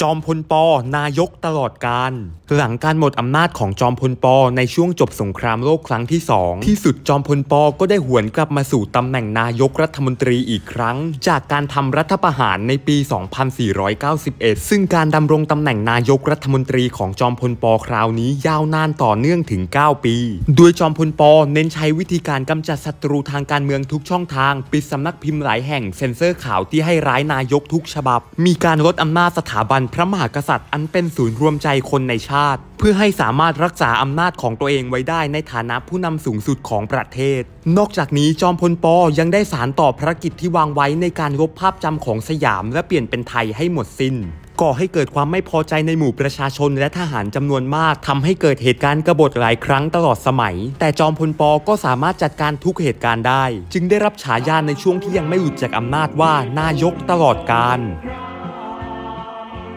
จอมพลป.นายกตลอดกาลหลังการหมดอำนาจของจอมพลป.ในช่วงจบสงครามโลกครั้งที่2ที่สุดจอมพลป.ก็ได้หวนกลับมาสู่ตำแหน่งนายกรัฐมนตรีอีกครั้งจากการทำรัฐประหารในปี 2491 ซึ่งการดำรงตำแหน่งนายกรัฐมนตรีของจอมพลป.คราวนี้ยาวนานต่อเนื่องถึง 9 ปีโดยจอมพลป.เน้นใช้วิธีการกำจัดศัตรูทางการเมืองทุกช่องทางปิดสำนักพิมพ์หลายแห่งเซ็นเซอร์ข่าวที่ให้ร้ายนายกทุกฉบับมีการลดอำนาจสถาบันพระมหากษัตริย์อันเป็นศูนย์รวมใจคนในชาติเพื่อให้สามารถรักษาอำนาจของตัวเองไว้ได้ในฐานะผู้นำสูงสุดของประเทศนอกจากนี้จอมพลป.ยังได้สานต่อภารกิจที่วางไว้ในการลบภาพจำของสยามและเปลี่ยนเป็นไทยให้หมดสิ้นก่อให้เกิดความไม่พอใจในหมู่ประชาชนและทหารจำนวนมากทำให้เกิดเหตุการณ์กบฏหลายครั้งตลอดสมัยแต่จอมพลป.ก็สามารถจัดการทุกเหตุการณ์ได้จึงได้รับฉายาในช่วงที่ยังไม่หลุดจากอำนาจว่านายกตลอดกาล